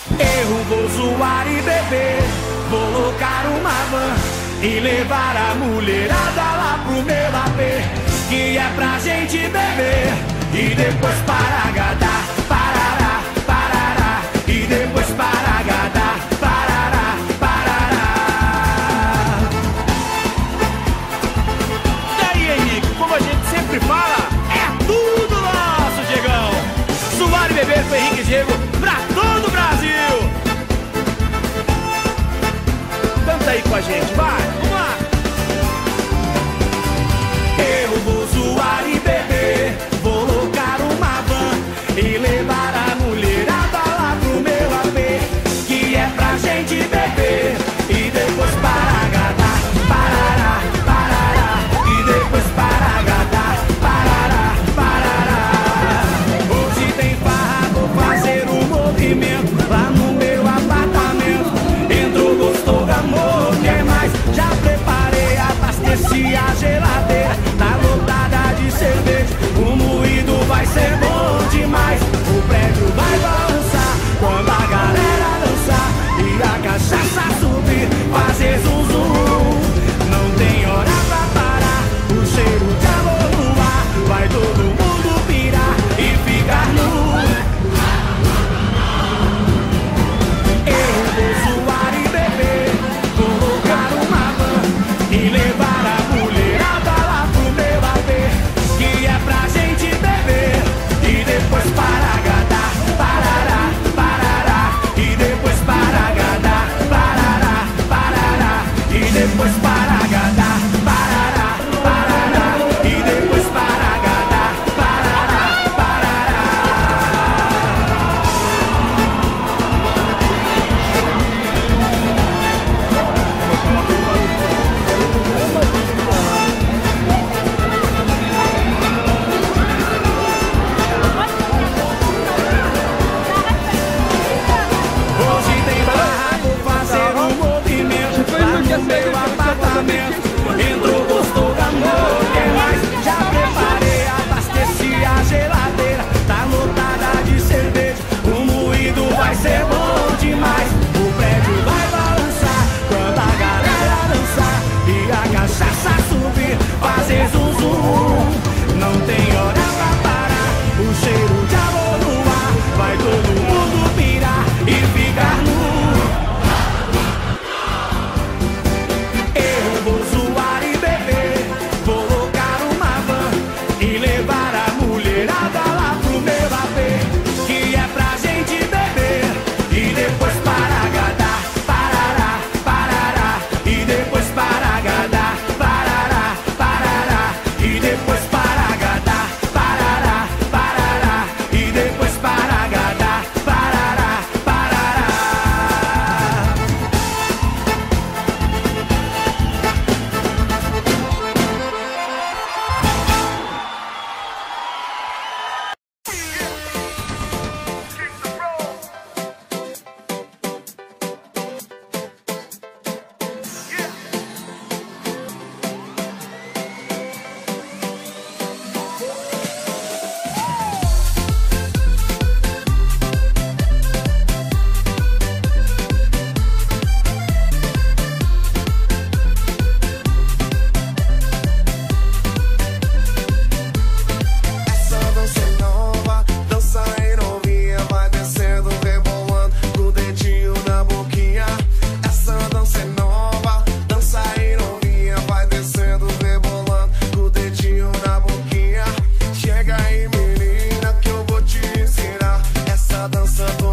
Eu vou zoar e beber, vou locar uma van e levar a mulherada lá pro meu AP, que é pra gente beber e depois para gadar, parará, parará, e depois para gadar, parará, parará. E aí, Henrique, como a gente sempre fala, é tudo nosso, Diegão. Zoar e beber com Henrique e Diego pra todo o Brasil. Canta aí com a gente, vai, vamos lá. Eu vou zoar e beber, vou locar uma van e levar a mulherada lá pro meu AP, que é pra gente beber e depois para gadar, parará, parará, e depois para gadar, parará, parará. Hoje tem farra, vou fazer um movimento lá no meu apartamento. Entrou, gostou, amor, quer mais? Já preparei, abasteci a geladeira, tá lotada de cerveja. O moído vai ser bom demais, o prédio vai balançar quando a galera dançar e a cachaça subir, fazer zum zum. Não tem hora pra parar, o cheiro de amor no ar, vai todo mundo pirar e ficar nu. Eu vou zoar e beber, colocar uma van e levar a mulherada lá pro meu AP, que é pra gente beber e depois para gadar, parará, parará, e depois para gadar, parará, parará, e depois para gadar, parará, parará, e depois para gadar, parará, parará. Hoje tem barra, vou fazer um movimento lá no meu apartamento. Entrou, gostou, amor, quer mais? Já preparei, abasteci a geladeira, tá lotada de cerveja. O moído vai ser bom demais, o prédio vai balançar quando a galera dançar e a cachaça subir, fazer zum zum. Não tem hora pra parar, o cheiro de amor no ar, vai todo mundo pirar e ficar nu. Eu vou zoar e beber, vou locar uma van e levar a mulherada lá pro meu AP, que é pra gente beber e depois para gadar, parará, parará, e depois para gadar, parará, parará, e depois para gadar, parará, parará, e depois para gadar, parará, parará. Essa dança é nova, dança aí novinha, vai descendo, rebolando, com o dedinho na boquinha. Essa dança é nova, dança aí novinha, vai descendo, rebolando, com o dedinho na boquinha. Chega aí menina que eu vou te ensinar essa dança toda.